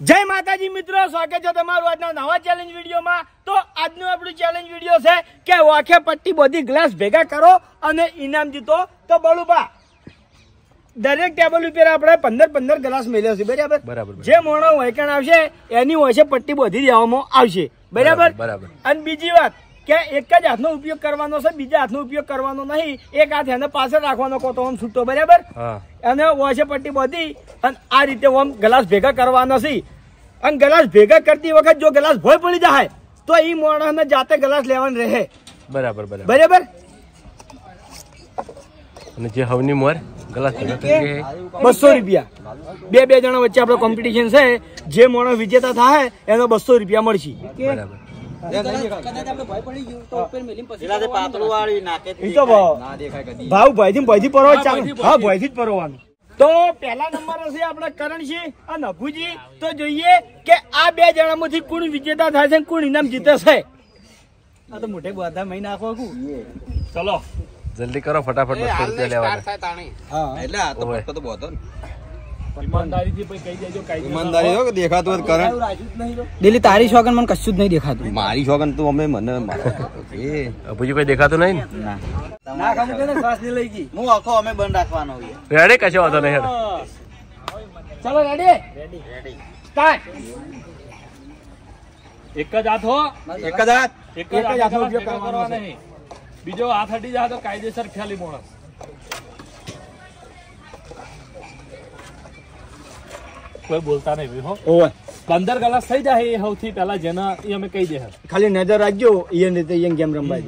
જય માતાજી મિત્રો, સ્વાગત છે તમારું આજના નવા ચેલેન્જ વિડીયોમાં। તો આજનું આપણું ચેલેન્જ વિડીયો છે કે વાંખે પટ્ટી બધી ગ્લાસ ભેગા કરો અને ઇનામ જીતો। તો બળુબા દરેક ટેબલ ઉપર આપણે 15 ગ્લાસ મેલ્યો છે, બરાબર? જે મોણો વૈકણ આવશે એની હોય પટ્ટી બધી દેવામાં આવશે, બરાબર? અને બીજી વાત કે એક જ હાથનો ઉપયોગ કરવાનો છે, બીજા હાથનો ઉપયોગ કરવાનો નહીં। એક હાથ એને પાછળ રાખવાનો કોતો આમ છૂટો, બરાબર? અને હોય પટ્ટી બધી અને આ રીતે આમ ગ્લાસ ભેગા કરવાના છે। અને ગ્લાસ ભેગા કરતી વખત જો ગ્લાસ ભોય પડી જાય તો ઈ મોણસને જાતે ગ્લાસ લેવાનું રહે, બરાબર? અને જે હવની મોર ગ્લાસ ભેગા કરી 200 રૂપિયા। બે જણા વચ્ચે આપણો કોમ્પિટિશન છે, જે મોણસ વિજેતા થાય એને 200 રૂપિયા મળશે, બરાબર? ભાવ ભયથી પરવા ચાલુ, હા ભયથી જ પરવાનું। તો પહેલા નંબર હશે આપણે કરણસિંહ અને અભુજી। તો જોઈએ કે આ બે જણામાંથી કોણ વિજેતા થાય છે, કોણ ઇનામ જીતે છે। આ તો મોટે બધા મહી નાખો, ચલો જલ્દી કરો ફટાફટ 200 રૂપિયા લેવાના। હા એટલે આ તો ફટકો તો બોતો ને ઈમાનદારીથી પછી કહી દેજો, કાઈ ઈમાનદારી હો કે દેખાતું હોય કરંટ દિલ્હી તારી શોગન મને કશું જ નહીં દેખાતું। મારી શોગન તું અમે મને એ અભુજી કોઈ દેખાતું નહીં ને? ના કામ કે શ્વાસ ની લઈ ગઈ હું આખો અમે બંધ રાખવાનો છે। રેડી, કશો વાંધો નહીં। ચલો રેડી સ્ટાર્ટ। એક જ હાથ હો, એક જ હાથ એક જ હાથનો ઉપયોગ કરવાનો છે, નહીં બીજો હાથ હટી જાય તો કાયદેસર ખ્યાલી માણસ। કોઈ બોલતા નહીં હો। ઓય 15 ગ્લાસ થઈ જાય એ સૌથી પહેલા જેના એ અમે કહી દે। ખાલી નજર રાખજો, ઈ રીતે ઈ ગેમ રમવાજો।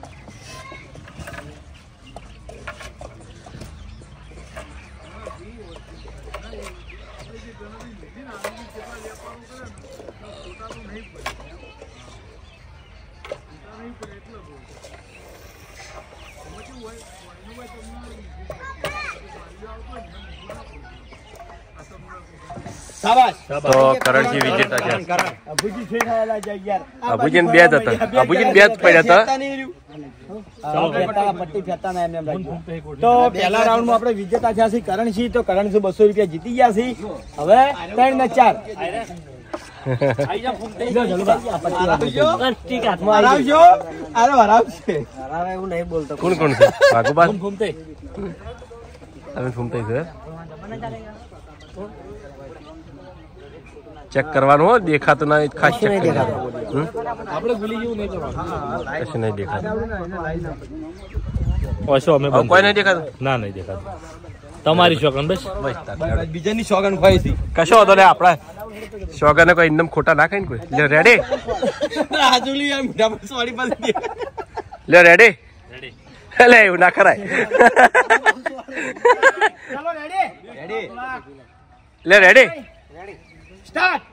શાબાશ। તો કરણસિંહ વિજેતા છે। અભુજી ફેર આયેલા છે યાર। અભુજીને બે જ હતા, અભુજીને બે જ પડ્યા હતા। પટ્ટી ફેરતા ના એમ રાખજો। તો પહેલા રાઉન્ડ માં આપણે વિજેતા થયા છે કરણસિંહ। તો કરણસિંહ 200 રૂપિયા જીતી ગયા છે। હવે 3 ને 4 કોણ કોણ છે? ભાગુબા તમે ફૂમતાઈ છે, ચેક કરવાનું હો, દેખાતું ના ખાસ ચેક કરવાનું। આપણે ભૂલી જેવું નહીં કરવાનું, કશું નહીં દેખાતું, ઓછો અમે કોઈ નહીં દેખાતું, ના નહીં દેખાતું તમારી શોગન બસ બીજાની શોગન ખાઈ હતી કશો વાંધો નહીં। આપડા શોગને કોઈ એકદમ ખોટા ના ખાય ને કોઈ। લે રેડી, રાજુલી આ મીઠા સોડી પાછી લે રેડી, લે એવું ના કરાય। ચલો રેડી રેડી લે રેડી સ્ટાર્ટ।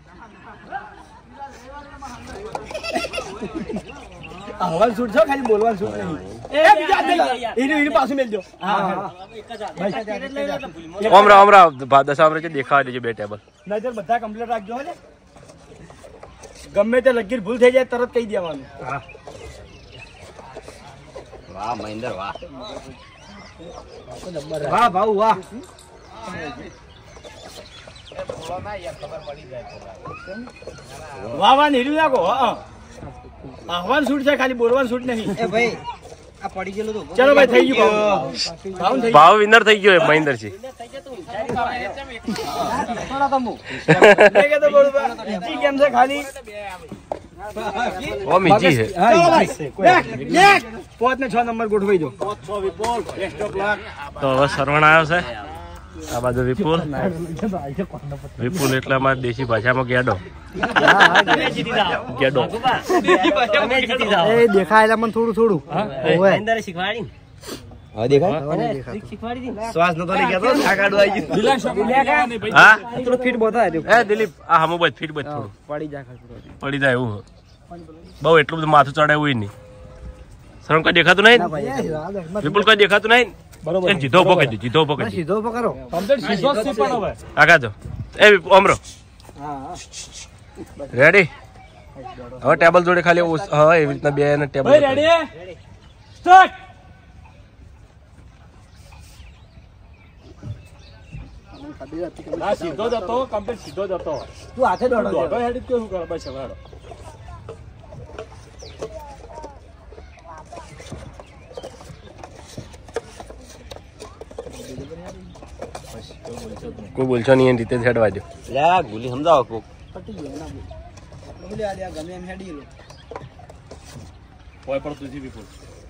હવાલ છૂટ છો, ખાલી બોલવાનું છૂટ નહીં। એ બીજા એની પાછું મેલજો। ઓમરા દશામરે છે, દેખાવા દેજો બે ટેબલ। નજર બધા કમ્પ્લીટ રાખજો હો ને, ગમે તે લગીર ભૂલ થઈ જાય તરત કહી દેવાનું। વાહ મહેન્દ્ર વાહ વાહ ભાઉ વાહ। વાહ નીરું નાખો। આહવાન છૂટ છે, ખાલી બોલવાનું છૂટ નહીં। એ ભાઈ આ પડી ગયેલું તો ચલો ભાઈ થઈ ગયું ભાવ ભાવ વિનર થઈ ગયો મહેન્દ્ર છે। કેમ છે ખાલી ઓ મીજી છે। 5 ને 6 નંબર ગોઠવાઈ દો। તો હવે સરવણ આવ્યો છે, આ બાજુ વિપુલ એટલે અમારી દેશી ભાષામાં ગેડો ગેડો। એ દેખાયેલા મને થોડું થોડું હવે દેખાય શ્વાસ નતો લઈ ગયા તો થાકાડો આવી ગયો। હા થોડું ફીટ બતાવી એ દિલીપ આ હમો બસ ફીટ બસ થોડું પડી જાય એવું બહુ એટલું બધું માથું ચડાવ્યું નહીં। સરવણ કોઈ દેખાતું નહીં, વિપુલ કોઈ દેખાતું નહીં, બરોબર? જીધો ઉભો કરી દો, જીધો ઉભો કરી દો, સીધો પકડો કમ્પ્લીટ સીધો જ છે પણ હવે આગા જો એ ઓમરો રેડી। હવે ટેબલ જોડે ખાલી હા એવી રીતના બે ને ટેબલ રેડી સ્ટાર્ટ। હા સીધો જતો કમ્પ્લીટ સીધો જતો તું હાથે દોડો દોડો હેડી કેવું કરે બસ હવે હેડો. કોઈ બોલશો નહીં એની રીતે હેડવા દો. લ્યા ગુલી સમજાવો કોક. ગમે એમ હેડી લો કોઈ પણ તુજી વિપુલ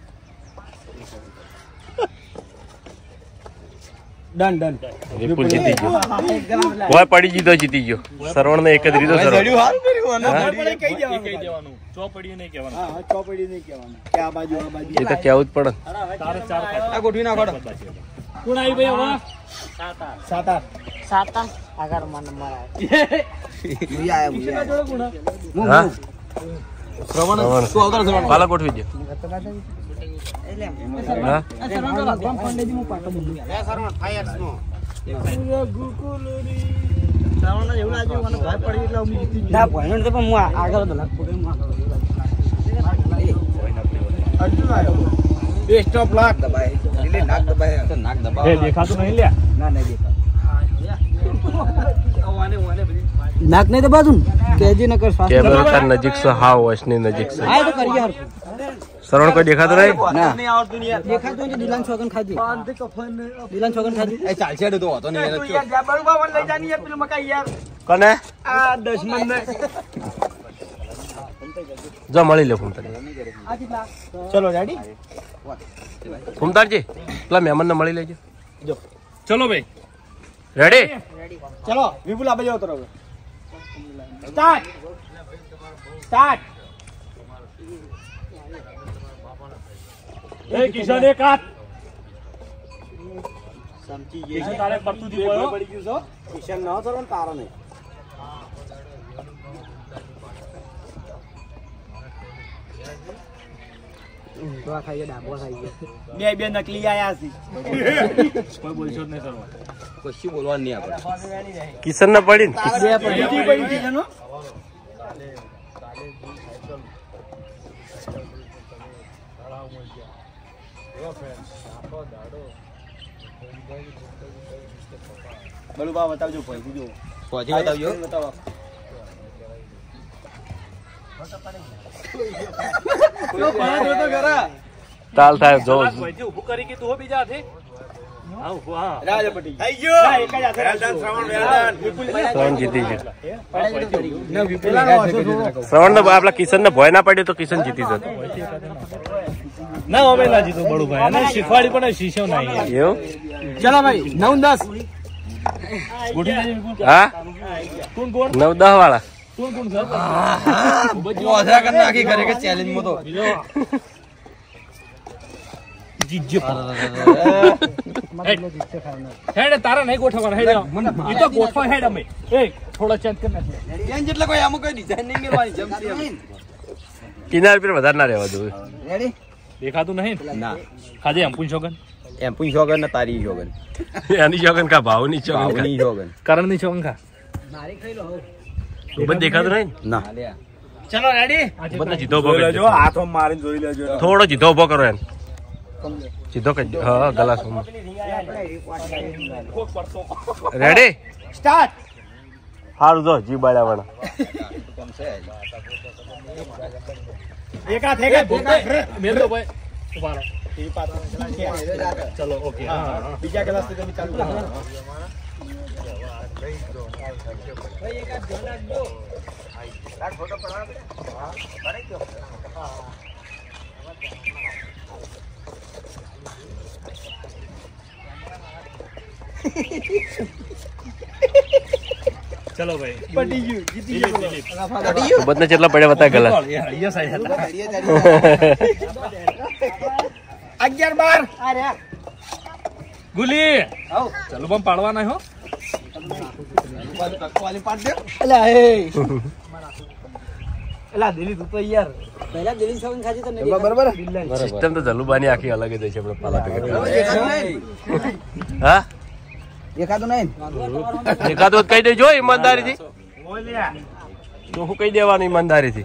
ડન વિપુલ જીતી ગયો. કોઈ પડી જીતો જીતી ગયો. શ્રવણ ને એક જ રીતો જડ્યું હારું કર્યું અને. કઈ કઈ દેવાનું ચોપડી નહીં કહેવાનું. હા ચોપડી નહીં કહેવાનું કે આ બાજુ આ બાજુ એ તો કેવું જ પડે. તારે ચાર આ ગોઠવી નાખો. કોણ આવી ભાઈ હવે સાત આઠ હા શ્રવણ પાલા ગોઠવી દો. હા ના ભણ્યો તો પણ હું આગળ બેસ્ટ ઓફ લક. નાક દબાવો. એ દેખાતું નહીં લ્યા ના નહીં નાક નહીં દબાતું કેજી નકર શ્વાસ કેમેરો તાર નજીક છે. હા વોશની નજીક છે. હા તો કરી યાર શ્રવણ કોઈ દેખાતું નહીં. ના દેખાતું હોય તો દિલાન છોકન ખાધી દિલાન છોકન ખાધી એ ચાલશે હેડો તો હતો નહીં. લઈ જાની યાર પેલું મકાઈ યાર કોને આ દશમન ને જો મળી લે ફૂમતાર. ચલો રેડી ફૂમતારજી પેલા મહેમાન ને મળી લેજો. ચલો ભાઈ રેડી ચલો વિપુલ આ બાજુ ઉતરો સ્ટાર્ટ એ કિશન એક હાથ સમજી કિશન તારે પડતું થી બોલો પડી ગયું છો કિશન ન કરો ને તારો નહીં ઊંધવા ખાઈએ ડાબો ખાઈએ બે નકલી આયા છે કોઈ બોલશો જ નહીં કરવા. કશું બોલવાનું નહીં આપણે. કિશન ને પડી ને બીજી પડી છે એનો બલુબા બતાવજો પહોંચી જો પહોંચી બતાવજો. બતાવો તાલ થાય જો કોઈથી ઊભું કરી કે તું હો બીજા હાથે હા ઊભું હા રાજા પટી થઈ ગયો એક જ હાથે શ્રવણ જીતી ગયો. પેલાનો વાંચો થોડો. શ્રવણ ને આપલા કિશન ને ભય ના પડ્યો તો કિશન જીતી જતો. ના અમે ના જીતું બળુભાઈ અને શીખવાડી પણ શીખ્યો નહીં એવું ચલો ભાઈ 9-10 ગોઠવી દેજે વિપુલ. હા કોણ કોણ 9-10 વાળા. કોણ કોણ સર ઓઝરા કરી નાખી ખરેખર ચેલેન્જમાં તો. હેડ તારા નહીં ગોઠવવાના હેડ ઈ તો ગોઠવા હેડ અમે એ થોડા ચેન્જ કરી નાખીએ. એન જેટલે કોઈ આમાં કોઈ ડિઝાઇન નહીં મેળવાની જમતી એમ. કિનાર પર વધારે ના રહેવા દઉં. રેડી? દેખાતું નહીં ના ખાજે એમ્પુન છોકન એમ પૂછ શોગન ને તારી શોગન એની ચોગન કા ભાવની ચોગન ભાવની શોગન કરણ ની છોકન ખા બધું દેખાતું નહીં. ના ચલો રેડી બધા જીધો ઉભો કરી દો. હાથો મારીને જોઈ લેજો થોડો જીધો ઉભો કરો એમ જીધો કરી દો. હા ગલાસ રેડી સ્ટાર્ટ સારું જો જી બાળ્યા વાળા એક હાથ મેલ દો ભાઈ ઉભા રહો. ચલો ઓકે બીજા ગ્લાસ થી તમે ચાલુ કરો ચલો ભાઈ પટી ગયું જીતી ગયો બધને જેટલા પડ્યા બતા ગલાસ 11-12 ગુલી ચલો બમ પાડવાના હો એલા દિલી તું તો યાર પહેલા દિલીન છોકન ખાધી તો નહીં બરાબર સિસ્ટમ તો જલુબાની આખી અલગ જ છે આપણે પાલા પેકેટ હા દેખાતું નહીં એકાદો કઈ દેજો ઈમાનદારીથી તો હું કઈ દેવાનું ઈમાનદારીથી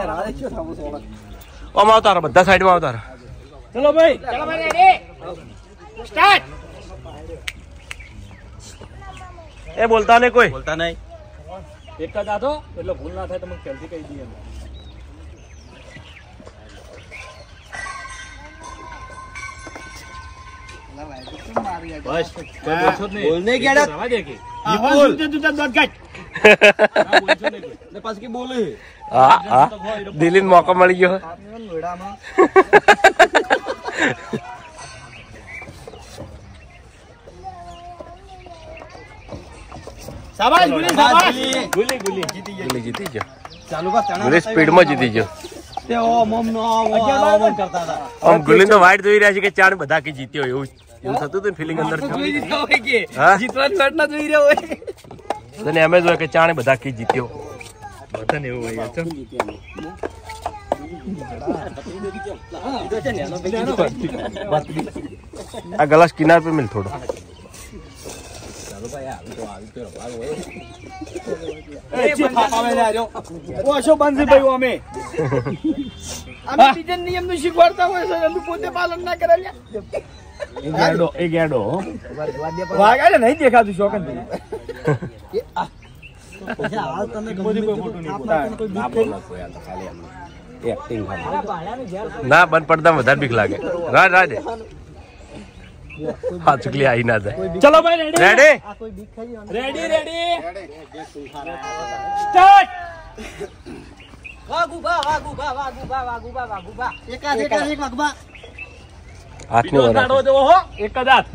આમ આવતા બધા સાઈડમાં આવતા ચલો ભાઈ ચલો ભાઈ રેડી સ્ટાર્ટ એ બોલતા નહીં કોઈ. બોલતા નહીં. એક જ આધો એટલે ભૂલ ના થાય તમે પહેલથી કહી દઈએ. બસ કોઈ બોલશો જ નહીં. બોલ નહીં ગેડા. રવા દે કે પાછી બોલે. હા હા દિલીન મોકો મળી ગયો. શાબાશ ગુલી, શાબાશ. ગુલી ગુલી દિલ્હી જીતી ગયો. ચાલુ કર ચણા. ગુલી સ્પીડમાં જીતી ગયો. તે ઓમ ઓમ નો ઓમ કરતા હતા. આમ ગુલીન તો વાઈટ જોઈ રહ્યા છે કે ચાણ બધા કે જીત્યો એવું થતું હતું ફિલિંગ અંદર. હા જીતવાની વાત ના જોઈ રહ્યો હોય. તને એમ જ હોય કે ચાણે બધા કે જીત્યો. બધાને એવું હોય યાર. આ ગ્લાસ કિનાર पे मिल થોડો. ઓછો બંધ ભાઈ અમે બીજા નિયમ નું શીખવાડતા હોય છે એનું પોતે પાલન ના કરે એ ગેડો વાઘ નહીં દેખાતું શોકન ના બંધ પડતા વધારે બીક લાગે. રાજ રાજ હા ચુકલી આવી ના જાય. ચલો ભાઈ રેડી રેડી રેડી સ્ટાર્ટ. હાથની બીજો દાડો દેવો હો એક જ હાથ.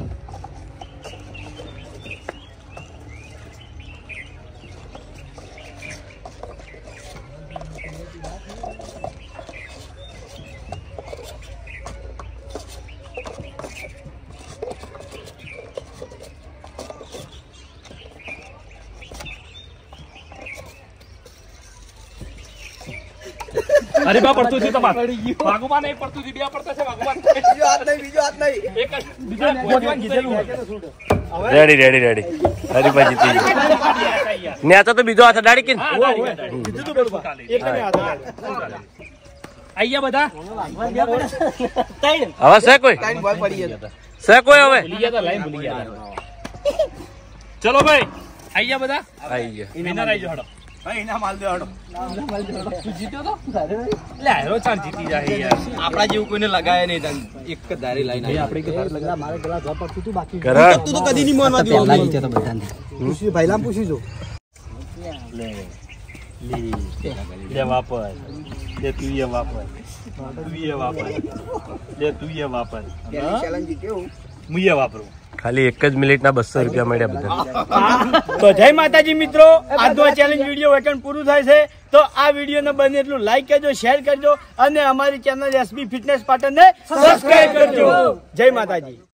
અરે બા પડતું છે તમાર વાગુમાં નહીં પડતું છે બે પડતા છે વાગુમાં બીજો હાથ નહીં. એક જ બીજો ભગવાન કીધેલું રેડી રેડી રેડી હરીભાઈ જીતી ગયો. નેતા તો બીજો હાથ ડાડી કે આયા બધા હવે છે કોઈ બોલ પડી ગયા. છે કોઈ હવે ભૂલી ગયા તા લાઈન ભૂલી ગયા તા. ચલો ભાઈ આયા બધા આવી ગયા. વિનર આવી જાઓ. ભાઈ ઇનામ આલ દે હડો. જીત્યો તો લે હેરો ચાલ જીતી જાય યાર. આપણા જેવું કોઈને લગાય નહીં તને. એક જ ધારી લાઈન આવી. કરણ તું તો કદી નહીં મોનવા દીધું. પહેલા પૂછી જો લે વાપર લે તું એ વાપર તું એ વાપર લે તું એ વાપર હું એ વાપરું. ખાલી એક જ મિનિટના 200 રૂપિયા મળ્યા બધા. તો જય માતાજી મિત્રો, આજનો ચેલેન્જ વિડીયો વેકન પૂરું થાય છે. તો આ વિડીયોને બને એટલું લાઈક કરજો, શેર કરજો અને અમારી ચેનલ SB ફિટનેસ પાટણને સબસ્ક્રાઇબ કરજો. જય માતાજી.